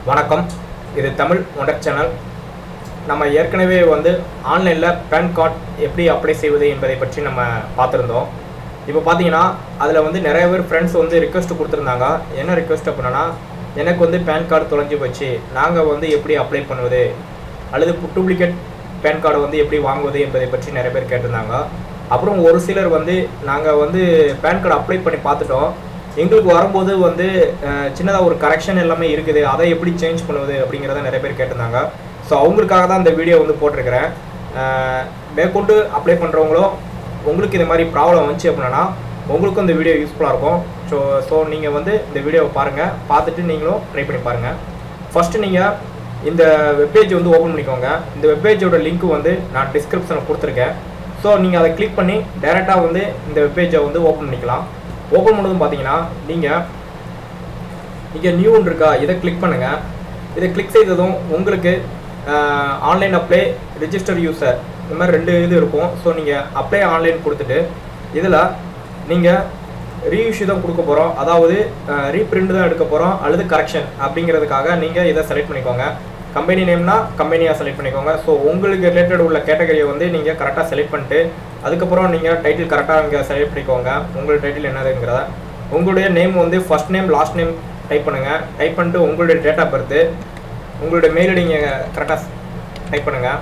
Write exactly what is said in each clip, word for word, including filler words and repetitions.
வணக்கம். இது Tamil wonder channel. நம்ம ஏற்கனவே வந்து ஆன்லைனில் பேன் கார்டு எப்படி அப்ளை செய்வது என்பதை பற்றி நம்ம பார்த்துருந்தோம். இப்போ பார்த்தீங்கன்னா அதில் வந்து நிறைய பேர் ஃப்ரெண்ட்ஸ் வந்து ரிக்வெஸ்ட் கொடுத்துருந்தாங்க. என்ன ரிக்வெஸ்ட் அப்படின்னா, எனக்கு வந்து பேன் கார்டு தொலைஞ்சி போச்சு, நாங்கள் வந்து எப்படி அப்ளை பண்ணுவது அல்லது டூப்ளிகேட் பேன் கார்டு வந்து எப்படி வாங்குவது என்பதை பற்றி நிறைய பேர் கேட்டிருந்தாங்க. அப்புறம் ஒரு சிலர் வந்து நாங்கள் வந்து பேன் கார்டு அப்ளை பண்ணி பார்த்துட்டோம், எங்களுக்கு வரும்போது வந்து சின்னதாக ஒரு கரெக்ஷன் எல்லாமே இருக்குது, அதை எப்படி சேஞ்ச் பண்ணுவது அப்படிங்கிறத நிறைய பேர் கேட்டிருந்தாங்க. ஸோ அவங்களுக்காக தான் இந்த வீடியோ வந்து போட்டிருக்கிறேன். மேற்கொண்டு அப்ளை பண்ணுறவங்களோ உங்களுக்கு இந்த மாதிரி ப்ராப்ளம் வந்துச்சு அப்படின்னா உங்களுக்கும் இந்த வீடியோ யூஸ்ஃபுல்லாக இருக்கும். ஸோ ஸோ நீங்கள் வந்து இந்த வீடியோவை பாருங்கள், பார்த்துட்டு நீங்களும் ட்ரை பண்ணி பாருங்கள். ஃபஸ்ட்டு நீங்கள் இந்த வெப்பேஜ் வந்து ஓப்பன் பண்ணிக்கோங்க. இந்த வெப்பேஜோட லிங்க்கு வந்து நான் டிஸ்கிரிப்ஷனில் கொடுத்துருக்கேன். ஸோ நீங்கள் அதை கிளிக் பண்ணி டைரெக்டாக வந்து இந்த வெப்பேஜை வந்து ஓப்பன் பண்ணிக்கலாம். ஓப்பன் பண்ணதும் பார்த்தீங்கன்னா நீங்கள் இங்கே நியூன்னு இருக்கா, இதை கிளிக் பண்ணுங்கள். இதை கிளிக் செய்ததும் உங்களுக்கு ஆன்லைன் அப்ளை, ரிஜிஸ்டர் யூசர், இந்த மாதிரி ரெண்டு இது இருக்கும். ஸோ நீங்கள் அப்ளை ஆன்லைன் கொடுத்துட்டு இதில் நீங்கள் ரீஇஷ்யூ தான் கொடுக்க போகிறோம், அதாவது ரீப்ரிண்ட் தான் எடுக்க போகிறோம் அல்லது கரெக்ஷன் அப்படிங்கிறதுக்காக நீங்கள் இதை செலக்ட் பண்ணிக்கோங்க. கம்பெனி நேம்னா கம்பெனியாக செலக்ட் பண்ணிக்கோங்க. ஸோ உங்களுக்கு ரிலேட்டட் உள்ள கேட்டகரியை வந்து நீங்கள் கரெக்டாக செலக்ட் பண்ணிட்டு அதுக்கப்புறம் நீங்கள் டைட்டில் கரெக்டாக இங்கே செலக்ட் பண்ணிக்கோங்க. உங்களோட டைட்டில் என்னதுங்கிறத உங்களுடைய நேம் வந்து first name last name type பண்ணுங்கள். டைப் பண்ணிட்டு உங்களுடைய டேட் ஆஃப் பர்த்து, உங்களுடைய மெயில் ஐடி நீங்கள் கரெக்டாக டைப் பண்ணுங்கள்.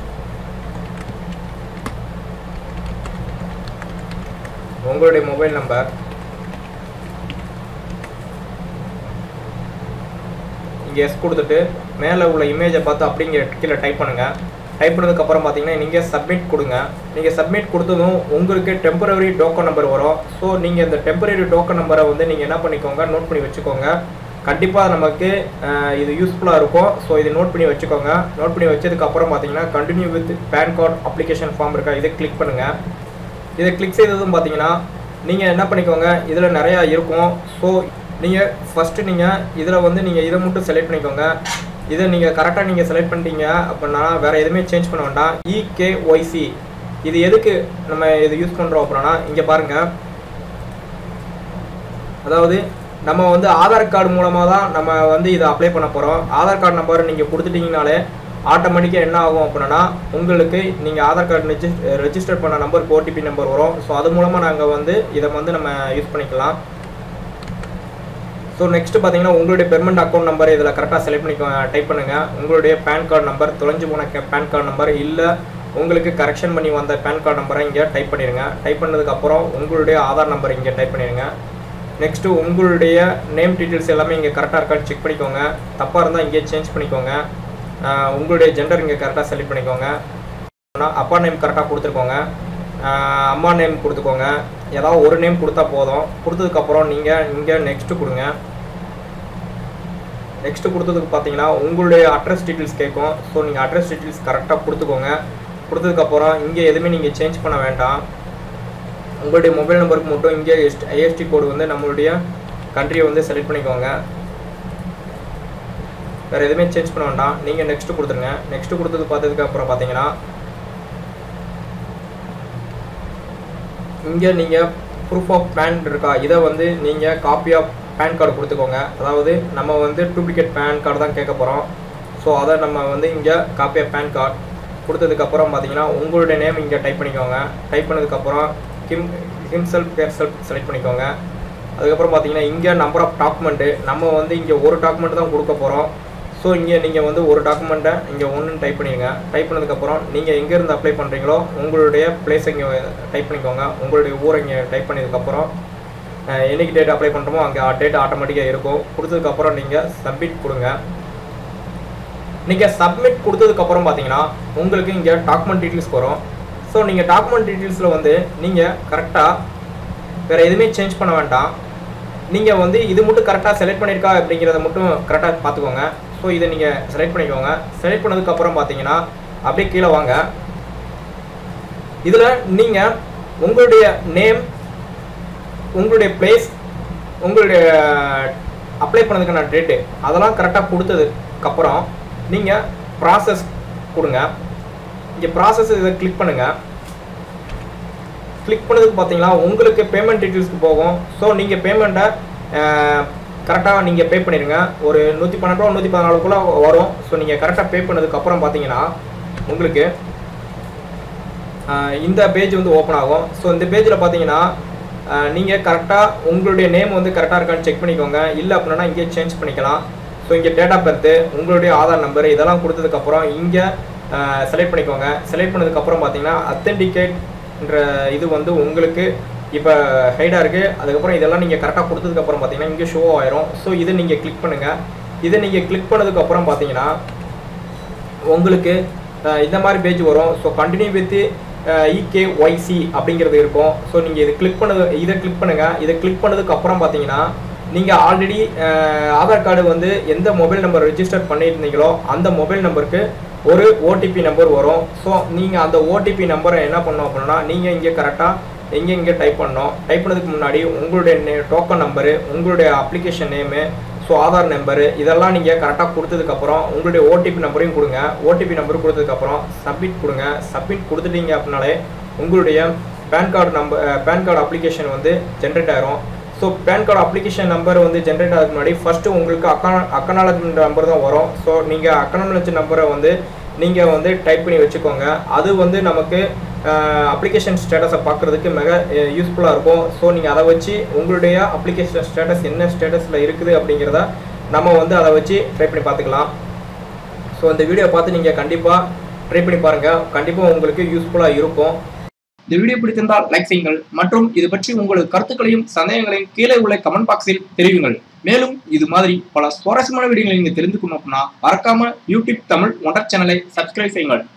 உங்களுடைய மொபைல் நம்பர், இங்கே எஸ் கொடுத்துட்டு மேலே உள்ள இமேஜை பார்த்து அப்படிங்கிற கீழே டைப் பண்ணுங்கள். டைப் பண்ணதுக்கப்புறம் பார்த்தீங்கன்னா நீங்கள் சப்மிட் கொடுங்க. நீங்கள் சப்மிட் கொடுத்ததும் உங்களுக்கு டெம்பரரி டோக்கன் நம்பர் வரும். ஸோ நீங்கள் இந்த டெம்பரரி டோக்கன் நம்பரை வந்து நீங்கள் என்ன பண்ணிக்கோங்க, நோட் பண்ணி வச்சுக்கோங்க. கண்டிப்பாக நமக்கு இது யூஸ்ஃபுல்லாக இருக்கும். ஸோ இதை நோட் பண்ணி வச்சுக்கோங்க. நோட் பண்ணி வச்சதுக்கப்புறம் பார்த்தீங்கன்னா continue with PAN card application form இருக்கா, இதை கிளிக் பண்ணுங்கள். இதை கிளிக் செய்ததும் பார்த்தீங்கன்னா நீங்கள் என்ன பண்ணிக்கோங்க, இதில் நிறையா இருக்கும். ஸோ நீங்கள் ஃபஸ்ட்டு நீங்கள் இதில் வந்து நீங்கள் இதை மட்டும் செலக்ட் பண்ணிக்கோங்க. இதை நீங்கள் கரெக்டாக நீங்கள் செலக்ட் பண்ணிட்டீங்க அப்படின்னா வேறு எதுவுமே சேஞ்ச் பண்ண வேண்டாம். இகேஒய்சி இது எதுக்கு நம்ம இது யூஸ் பண்ணுறோம் அப்படின்னா, இங்கே பாருங்கள், அதாவது நம்ம வந்து ஆதார் கார்டு மூலமாக தான் நம்ம வந்து இதை அப்ளை பண்ண போகிறோம். ஆதார் கார்டு நம்பர் நீங்கள் கொடுத்துட்டிங்கனாலே ஆட்டோமேட்டிக்காக என்ன ஆகும் அப்படின்னா உங்களுக்கு நீங்கள் ஆதார் கார்டு ரெஜி ரெஜிஸ்டர் பண்ண நம்பருக்கு ஓடிபி நம்பர் வரும். ஸோ அது மூலமாக நாங்கள் வந்து இதை வந்து நம்ம யூஸ் பண்ணிக்கலாம். ஸோ நெக்ஸ்ட்டு பார்த்தீங்கன்னா உங்களுடைய பெர்மனண்ட் அக்கௌண்ட் நம்பர் இதில் கரெக்டாக செலக்ட் பண்ணிக்கோ டைப் பண்ணுங்கள். உங்களுடைய பேன் கார்டு நம்பர், தொலைஞ்சு போன பேன் கார்டு நம்பர், இல்லை உங்களுக்கு கரெக்ஷன் பண்ணி வந்த பேன் கார்டு நம்பரை இங்கே டைப் பண்ணிடுங்க. டைப் பண்ணதுக்கப்புறம் உங்களுடைய ஆதார் நம்பர் இங்கே டைப் பண்ணிடுங்க. நெக்ஸ்ட்டு உங்களுடைய நேம் டீட்டெயில்ஸ் எல்லாமே இங்கே கரெக்டாக இருக்கான்னு செக் பண்ணிக்கோங்க. தப்பாக இருந்தால் இங்கே சேஞ்ச் பண்ணிக்கோங்க. உங்களுடைய ஜெண்டர் இங்கே கரெக்டாக செலக்ட் பண்ணிக்கோங்க. அப்பா நேம் கரெக்டாக கொடுத்துருக்கோங்க, அம்மா நேம் கொடுத்துக்கோங்க. ஏதாவது ஒரு நேம் கொடுத்தா போதும். கொடுத்ததுக்கப்புறம் நீங்கள் இங்கே நெக்ஸ்ட்டு கொடுங்க. நெக்ஸ்ட்டு கொடுத்ததுக்கு பார்த்தீங்கன்னா உங்களுடைய அட்ரஸ் டீட்டெயில்ஸ் கேட்கும். ஸோ நீங்கள் அட்ரஸ் டீட்டெயில்ஸ் கரெக்டாக கொடுத்துக்கோங்க. கொடுத்ததுக்கப்புறம் இங்கே எதுவுமே நீங்கள் சேஞ்ச் பண்ண வேண்டாம். உங்களுடைய மொபைல் நம்பருக்கு மட்டும் இங்கே எஸ்ட் ஐஎஸ்டி கோடு வந்து நம்மளுடைய கண்ட்ரியை வந்து செலக்ட் பண்ணிக்கோங்க. வேறு எதுவுமே சேஞ்ச் பண்ண வேண்டாம். நீங்கள் நெக்ஸ்ட்டு கொடுத்துருங்க. நெக்ஸ்ட்டு கொடுத்தது பார்த்ததுக்கு அப்புறம் பார்த்தீங்கன்னா இங்கே நீங்கள் ப்ரூஃப் ஆஃப் பேன் இருக்கா, இதை வந்து நீங்கள் காப்பி ஆஃப் பேன் கார்டு கொடுத்துக்கோங்க. அதாவது நம்ம வந்து டூப்ளிகேட் பேன் கார்டு தான் கேட்க போகிறோம். ஸோ அதை நம்ம வந்து இங்கே காப்பி ஆஃப் பேன் கார்டு கொடுத்ததுக்கப்புறம் பார்த்தீங்கன்னா உங்களுடைய நேம் இங்கே டைப் பண்ணிக்கோங்க. டைப் பண்ணதுக்கப்புறம் ஹிம் ஹிம்செல்ஃப் ஹேர்செல்ஃப் செலக்ட் பண்ணிக்கோங்க. அதுக்கப்புறம் பார்த்தீங்கன்னா இங்கே நம்பர் ஆஃப் டாக்குமெண்ட்டு நம்ம வந்து இங்கே ஒரு டாக்குமெண்ட் தான் கொடுக்க போகிறோம். ஸோ இங்கே நீங்கள் வந்து ஒரு டாக்குமெண்ட்டை இங்கே ஒன்றுன்னு டைப் பண்ணிடுங்க. டைப் பண்ணதுக்கப்புறம் நீங்கள் எங்கேருந்து அப்ளை பண்ணுறீங்களோ உங்களுடைய பிளேஸ் இங்கே டைப் பண்ணிக்கோங்க. உங்களுடைய ஊரை இங்கே டைப் பண்ணதுக்கப்புறம் என்னைக்கு டேட் அப்ளை பண்ணுறோமோ அங்கே டேட் ஆட்டோமேட்டிக்காக இருக்கும். கொடுத்ததுக்கப்புறம் நீங்கள் சப்மிட் கொடுங்க. நீங்கள் சப்மிட் கொடுத்ததுக்கப்புறம் பார்த்தீங்கன்னா உங்களுக்கு இங்கே டாக்குமெண்ட் டீட்டெயில்ஸ் வரும். ஸோ நீங்கள் டாக்குமெண்ட் டீட்டெயில்ஸில் வந்து நீங்கள் கரெக்டாக வேறு எதுவுமே சேஞ்ச் பண்ண வேண்டாம். நீங்கள் வந்து இது மட்டும் கரெக்டாக செலக்ட் பண்ணியிருக்கா அப்படிங்கிறத மட்டும் கரெக்டாக பார்த்துக்கோங்க. ஸோ இதை நீங்கள் செலக்ட் பண்ணிக்கோங்க. செலக்ட் பண்ணதுக்கப்புறம் பார்த்தீங்கன்னா அப்படியே கீழே வாங்க. இதில் நீங்கள் உங்களுடைய நேம், உங்களுடைய பிளேஸ், உங்களுடைய அப்ளை பண்ணதுக்கான டேட்டு அதெல்லாம் கரெக்டாக கொடுத்ததுக்கப்புறம் நீங்கள் ப்ராசஸ் கொடுங்க. இங்கே ப்ராசஸ் இதை கிளிக் பண்ணுங்கள். கிளிக் பண்ணதுக்கு பார்த்தீங்கன்னா உங்களுக்கு பேமெண்ட் டீட்டெயில்ஸ்க்கு போகும். ஸோ நீங்கள் பேமெண்ட்டை கரெக்டாக நீங்கள் பே பண்ணிடுங்க. ஒரு நூற்றி பன்னெண்டு ரூபா நூற்றி பதினாலுக்குள்ளே வரும். ஸோ நீங்கள் கரெக்டாக பே பண்ணதுக்கப்புறம் பார்த்தீங்கன்னா உங்களுக்கு இந்த பேஜ் வந்து ஓப்பன் ஆகும். ஸோ இந்த பேஜில் பார்த்தீங்கன்னா நீங்கள் கரெக்டாக உங்களுடைய நேம் வந்து கரெக்டாக இருக்கான்னு செக் பண்ணிக்கோங்க. இல்லை அப்படின்னா இங்கே சேஞ்ச் பண்ணிக்கலாம். ஸோ இங்கே டேட் ஆஃப் பர்த்து, உங்களுடைய ஆதார் நம்பர் இதெல்லாம் கொடுத்ததுக்கப்புறம் இங்கே செலக்ட் பண்ணிக்கோங்க. செலக்ட் பண்ணதுக்கப்புறம் பார்த்தீங்கன்னா அத்தென்டிகேட்ன்ற இது வந்து உங்களுக்கு இப்போ ஹைடாக இருக்குது. அதுக்கப்புறம் இதெல்லாம் நீங்கள் கரெக்டாக கொடுத்ததுக்கப்புறம் பார்த்தீங்கன்னா இங்கே ஷோ ஆயிரும். ஸோ இதை நீங்கள் கிளிக் பண்ணுங்கள். இதை நீங்கள் கிளிக் பண்ணதுக்கப்புறம் பார்த்தீங்கன்னா உங்களுக்கு இந்த மாதிரி பேஜ் வரும். ஸோ கண்டினியூ வித் இகேஒய்சி அப்படிங்கிறது இருக்கும். ஸோ நீங்கள் இதை கிளிக் பண்ணது இதை கிளிக் பண்ணுங்கள். இதை கிளிக் பண்ணதுக்கப்புறம் பார்த்தீங்கன்னா நீங்கள் ஆல்ரெடி ஆதார் கார்டு வந்து எந்த மொபைல் நம்பர் ரெஜிஸ்டர் பண்ணியிருந்தீங்களோ அந்த மொபைல் நம்பருக்கு ஒரு ஓடிபி நம்பர் வரும். ஸோ நீங்கள் அந்த ஓடிபி நம்பரை என்ன பண்ணணும் அப்படின்னா நீங்கள் இங்கே கரெக்டாக எங்கே இங்கே டைப் பண்ணணும். டைப் பண்ணதுக்கு முன்னாடி உங்களுடைய நே டோக்கன் நம்பரு, உங்களுடைய application name, so Aadhaar number இதெல்லாம் நீங்கள் கரெக்டாக கொடுத்ததுக்கப்புறம் உங்களுடைய ஓடிபி நம்பரையும் கொடுங்க. ஓடிபி நம்பர் கொடுத்ததுக்கப்புறம் சப்மிட் கொடுங்க. சப்மிட் கொடுத்துட்டீங்க அப்படின்னாலே உங்களுடைய PAN card number PAN card application வந்து ஜென்ரேட் ஆகிரும். ஸோ பேன் கார்டு அப்ளிகேஷன் நம்பர் வந்து ஜென்ரேட் ஆகிறதுக்கு முன்னாடி ஃபஸ்ட்டு உங்களுக்கு அக்கா அக்கனாலஜ்மெண்ட் நம்பர் தான் வரும். ஸோ நீங்கள் அக்கனாலஜ் நம்பரை வந்து நீங்கள் வந்து டைப் பண்ணி வச்சுக்கோங்க. அது வந்து நமக்கு அப்ளிகேஷன் ஸ்டேட்டஸை பார்க்குறதுக்கு மிக யூஸ்ஃபுல்லாக இருக்கும். ஸோ நீங்கள் அதை வச்சு உங்களுடைய அப்ளிகேஷன் ஸ்டேட்டஸ் என்ன ஸ்டேட்டஸில் இருக்குது அப்படிங்கிறத நம்ம வந்து அதை வச்சு ட்ரை பண்ணி பார்த்துக்கலாம். ஸோ இந்த வீடியோ பார்த்து நீங்கள் கண்டிப்பாக ட்ரை பண்ணி பாருங்கள். கண்டிப்பாக உங்களுக்கு யூஸ்ஃபுல்லாக இருக்கும். இந்த வீடியோ பிடித்திருந்தால் லைக் செய்யுங்கள் மற்றும் இது பற்றி உங்களது கருத்துக்களையும் சந்தேகங்களையும் கீழே உள்ள கமெண்ட் பாக்ஸில் தெரிவிங்கள். மேலும் இது மாதிரி பல சுவாரஸ்யமான வீடியோகளை நீங்கள் தெரிந்து கொள்ளணும் அப்படின்னா மறக்காம யூடியூப் தமிழ் ஒண்டர் சேனலை சப்ஸ்கிரைப் செய்யுங்கள்.